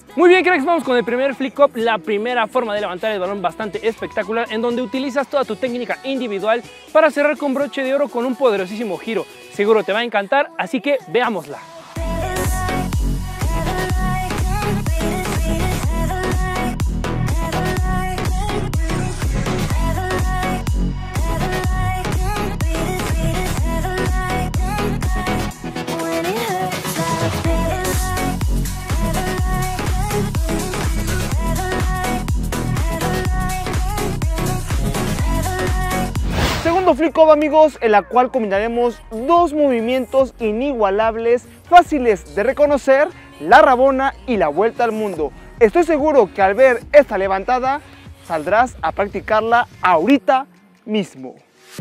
Muy bien, cracks, vamos con el primer flip up, la primera forma de levantar el balón bastante espectacular, en donde utilizas toda tu técnica individual para cerrar con broche de oro con un poderosísimo giro. Seguro te va a encantar, así que veámosla. Segundo flip up, amigos, en la cual combinaremos dos movimientos inigualables, fáciles de reconocer, la rabona y la vuelta al mundo. Estoy seguro que al ver esta levantada saldrás a practicarla ahorita mismo.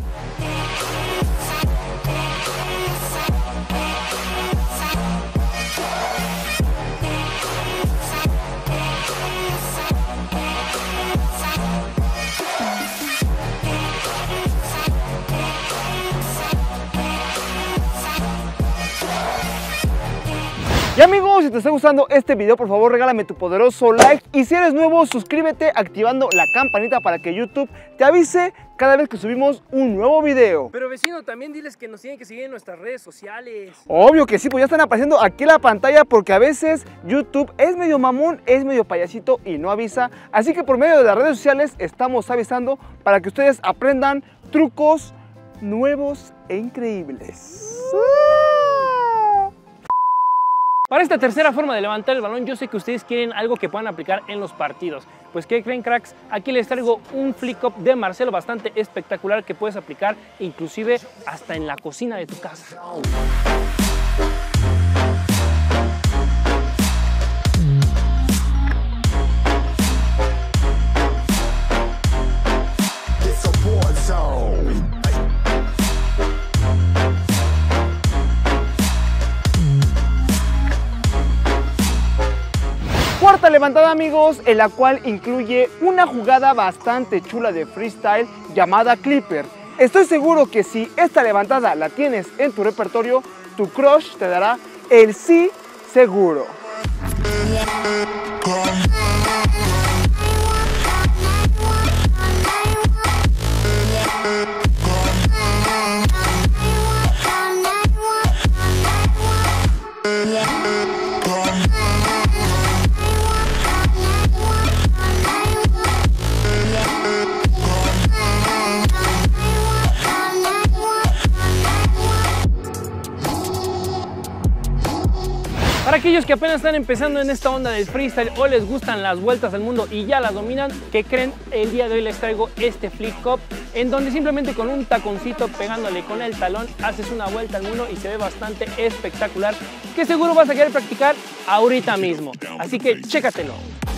Y amigos, si te está gustando este video, por favor regálame tu poderoso like, y si eres nuevo, suscríbete activando la campanita para que YouTube te avise cada vez que subimos un nuevo video. Pero vecino, también diles que nos tienen que seguir en nuestras redes sociales. Obvio que sí, pues ya están apareciendo aquí en la pantalla, porque a veces YouTube es medio mamón, es medio payasito y no avisa. Así que por medio de las redes sociales estamos avisando para que ustedes aprendan trucos nuevos e increíbles. Para esta tercera forma de levantar el balón, yo sé que ustedes quieren algo que puedan aplicar en los partidos. Pues, ¿qué creen, cracks? Aquí les traigo un flip up de Marcelo bastante espectacular que puedes aplicar inclusive hasta en la cocina de tu casa. Cuarta levantada, amigos, en la cual incluye una jugada bastante chula de freestyle llamada Clipper. Estoy seguro que si esta levantada la tienes en tu repertorio, tu crush te dará el sí seguro. Para aquellos que apenas están empezando en esta onda del freestyle o les gustan las vueltas al mundo y ya las dominan, ¿qué creen? El día de hoy les traigo este flip up, en donde simplemente con un taconcito pegándole con el talón haces una vuelta al mundo y se ve bastante espectacular, que seguro vas a querer practicar ahorita mismo. Así que chécatelo.